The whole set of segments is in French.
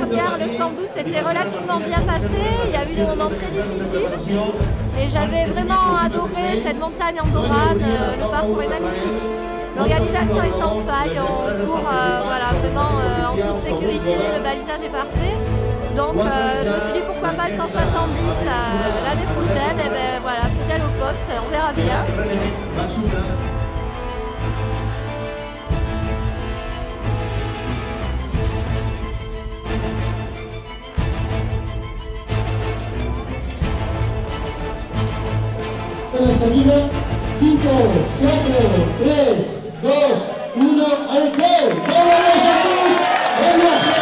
dernière, le 112 s'était relativement bien passé. Il y a eu des moments très difficiles. Et j'avais vraiment adoré cette montagne andorrane. Le parcours est magnifique. L'organisation est sans faille. On court voilà, vraiment en toute sécurité. Le balisage est parfait. Donc je me suis dit pourquoi pas le 170 l'année prochaine. Et ben voilà, fidèle au poste, on verra bien. La salida, 5, 4, 3, 2, 1, ¡arranque! ¡Vámonos a todos! ¡Vamos!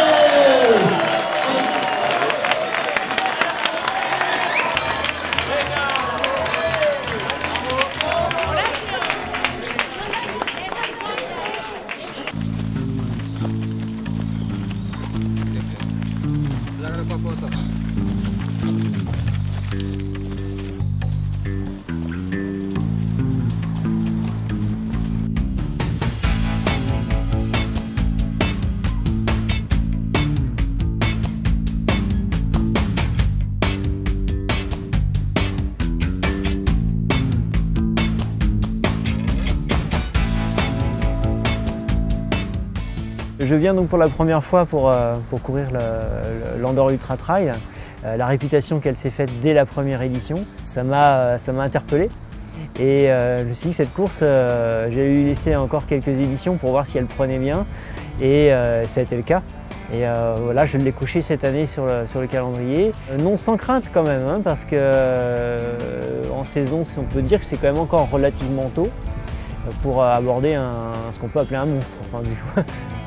Je viens donc pour la première fois pour courir l'Andorre Ultra Trail. La réputation qu'elle s'est faite dès la première édition, ça m'a interpellé. Et je me suis dit que cette course, j'ai eu laissé encore quelques éditions pour voir si elle prenait bien. Et ça a été le cas. Et voilà, je l'ai coché cette année sur le calendrier. Non sans crainte quand même, hein, parce que en saison, on peut dire que c'est quand même encore relativement tôt pour aborder ce qu'on peut appeler un monstre. Enfin, du coup.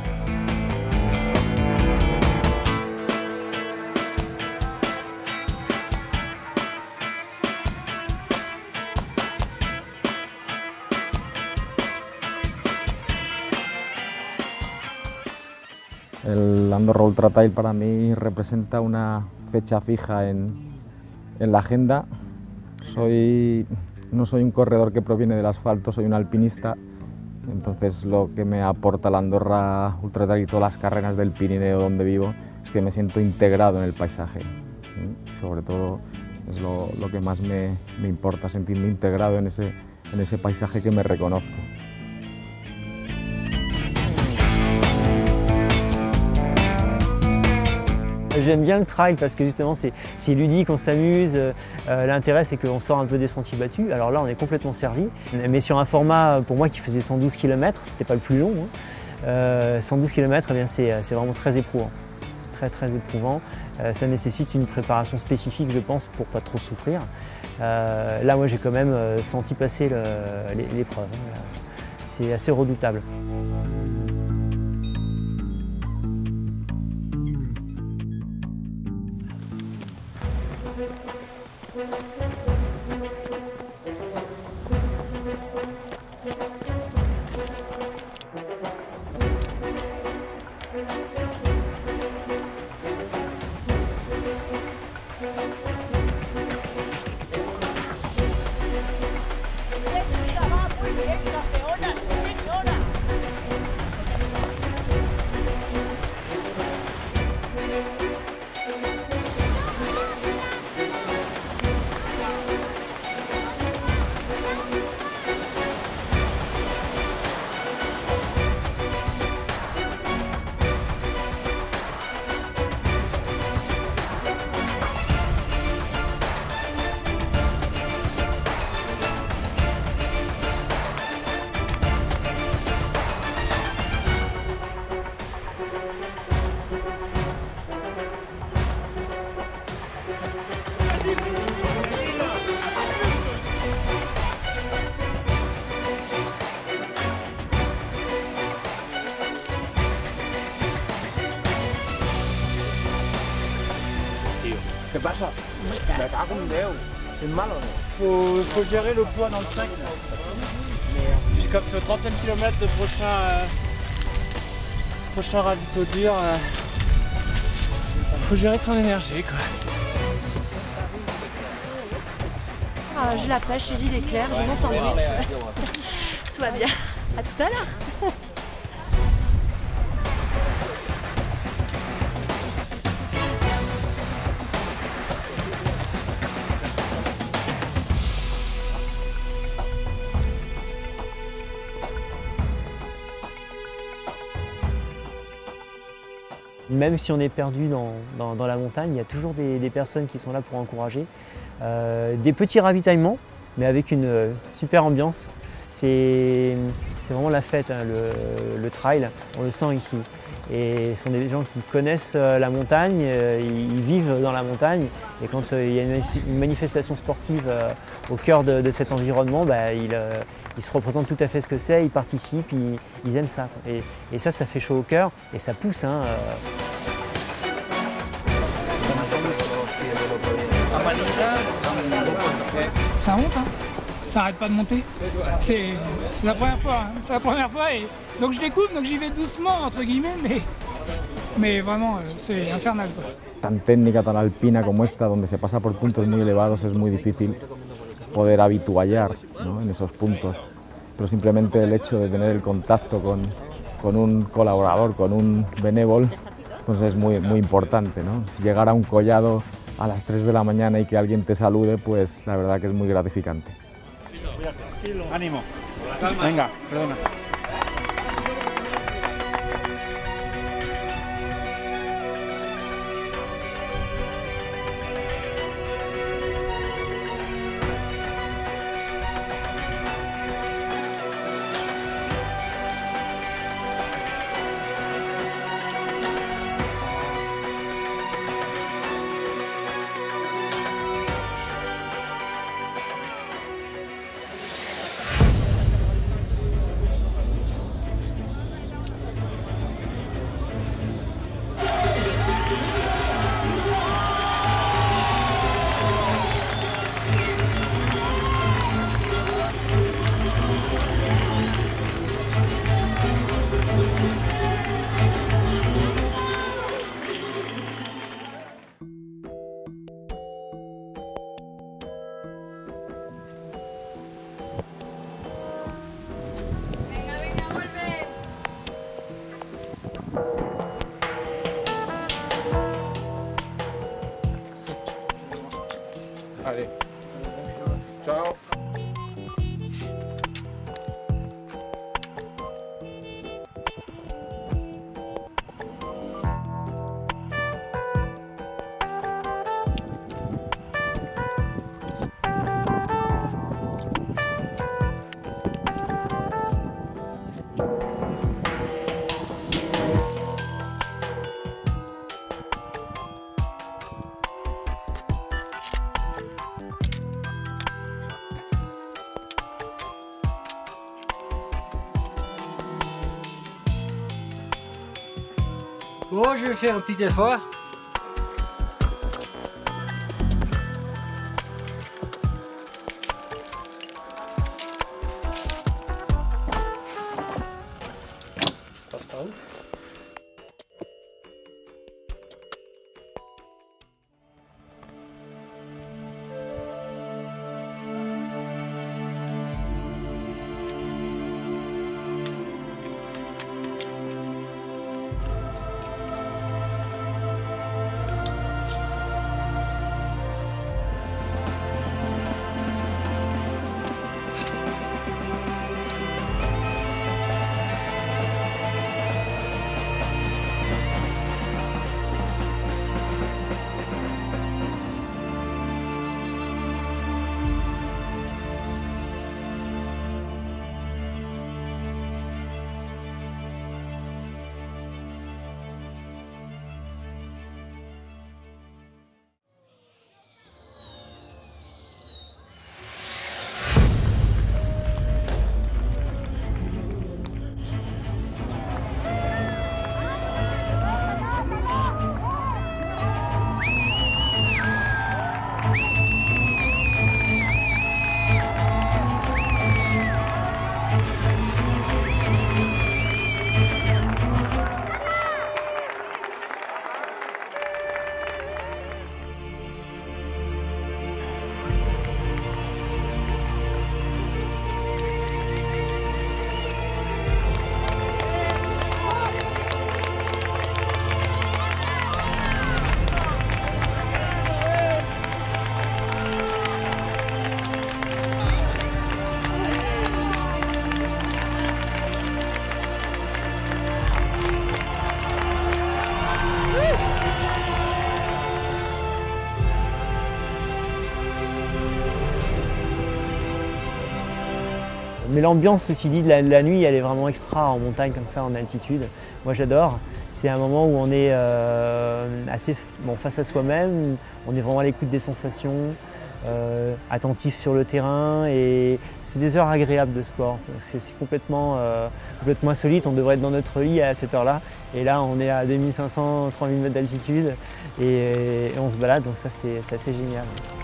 El Andorra Ultra Trail para mí representa una fecha fija en la agenda. No soy un corredor que proviene del asfalto, soy un alpinista. Entonces lo que me aporta la Andorra Ultra Trail y todas las carreras del Pirineo donde vivo es que me siento integrado en el paisaje. Sobre todo es lo que más me importa, sentirme integrado en ese paisaje que me reconozco. J'aime bien le trail parce que justement c'est ludique, on s'amuse, l'intérêt c'est qu'on sort un peu des sentiers battus. Alors là on est complètement servi, mais sur un format pour moi qui faisait 112 km, c'était pas le plus long, hein. 112 km, eh bien c'est vraiment très éprouvant, très éprouvant. Ça nécessite une préparation spécifique je pense pour pas trop souffrir. Là moi j'ai quand même senti passer l'épreuve, hein. C'est assez redoutable. ¿Qué pasa? Me cago en Dios. C'est mal, faut gérer le poids dans le sac. Puis comme c'est au 30e kilomètre de prochain ravito dur, faut gérer son énergie quoi. J'ai la pêche, j'ai dit l'éclair, j'ai mon sandwich. Tout va bien. À tout à l'heure. même si on est perdu dans la montagne, il y a toujours des personnes qui sont là pour encourager. Des petits ravitaillements, mais avec une super ambiance. C'est vraiment la fête, hein, le trail, on le sent ici. Et ce sont des gens qui connaissent la montagne, ils vivent dans la montagne. Et quand il y a une manifestation sportive au cœur de cet environnement, bah, ils se représentent tout à fait ce que c'est, ils participent, ils aiment ça. Et ça fait chaud au cœur et ça pousse. Hein, Ça monte, hein. Ça n'arrête pas de monter. C'est la première fois, hein. C'est la première fois et donc je découvre, donc j'y vais doucement entre guillemets, mais vraiment c'est infernal, quoi. Tan técnica, tan alpina como esta, donde se pasa por puntos muy elevados, es muy difícil poder habituallar, ¿no?, en esos puntos. Pero simplemente el hecho de tener el contacto con un colaborador, con un benévol, entonces es muy importante, ¿no? Llegar a un collado a las 3 de la mañana y que alguien te salude, pues la verdad que es muy gratificante. Ánimo. Venga, perdona. Allez. Ciao. Bon, je vais faire un petit effort. Passe par où? Mais l'ambiance, ceci dit, de la nuit, elle est vraiment extra en montagne comme ça, en altitude. Moi j'adore. C'est un moment où on est assez face à soi-même, on est vraiment à l'écoute des sensations, attentif sur le terrain, et c'est des heures agréables de sport. C'est complètement insolite, on devrait être dans notre lit à cette heure-là, et là on est à 2500-3000 mètres d'altitude et on se balade, donc ça c'est assez génial.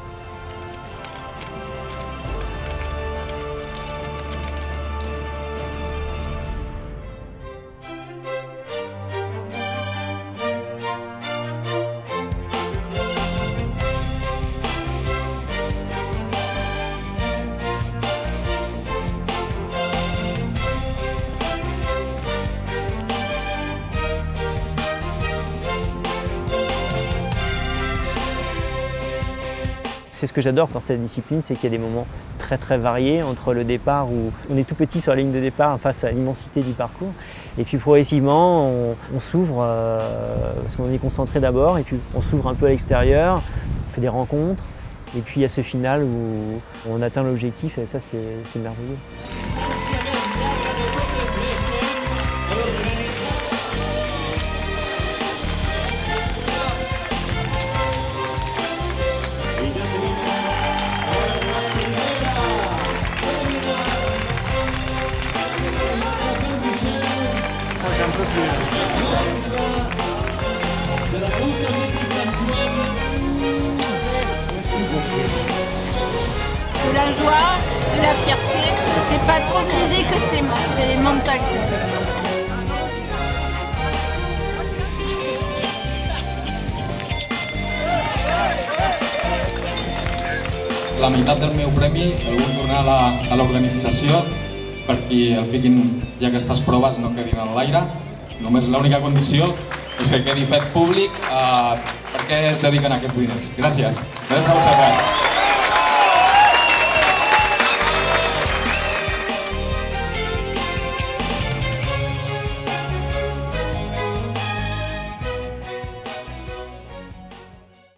C'est ce que j'adore dans cette discipline, c'est qu'il y a des moments très variés entre le départ où on est tout petit sur la ligne de départ face à l'immensité du parcours, et puis progressivement on s'ouvre parce qu'on est concentré d'abord, et puis on s'ouvre un peu à l'extérieur, on fait des rencontres, et puis il y a ce final où on atteint l'objectif, et ça c'est merveilleux. De la joie, de la fierté, c'est pas trop physique, c'est mental que c'est. La meitat del meu premi el vull donar a l'organització perquè el fiquin ja aquestes proves no quedin en l'aire. Només l'única condició és que quedi fet públic per què es dediquen aquests diners. Gràcies. Gràcies a vosaltres.